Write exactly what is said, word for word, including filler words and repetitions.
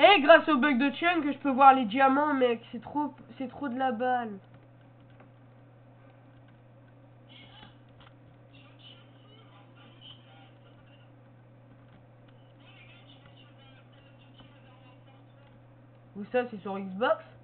Eh, grâce au bug de Chun que je peux voir les diamants, mec. C'est trop, c'est trop de la balle. Ou ça, c'est sur Xbox?